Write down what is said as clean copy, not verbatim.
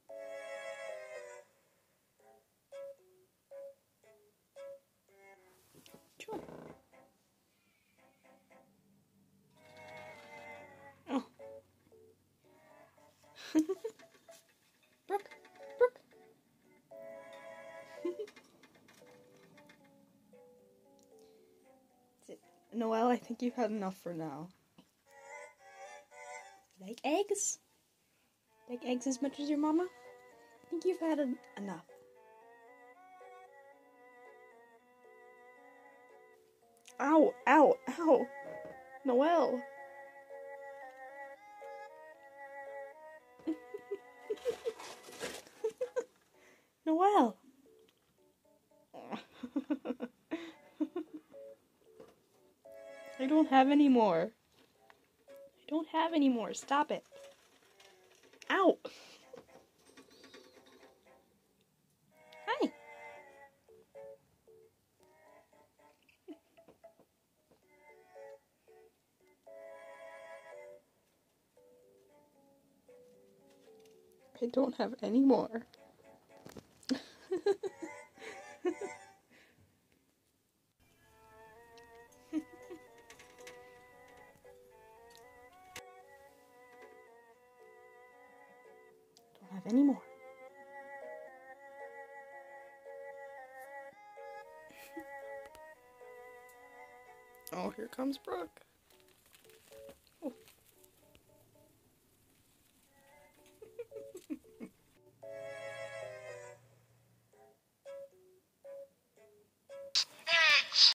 Sure. Oh. Brooke. Brooke. Noelle, I think you've had enough for now. Like eggs? Like eggs as much as your mama? I think you've had enough. Ow, ow, ow. Noelle. Noelle. I don't have any more. I don't have any more. Stop it. Ow. Hi. I don't have any more. Don't have any more. Oh, here comes Brooke.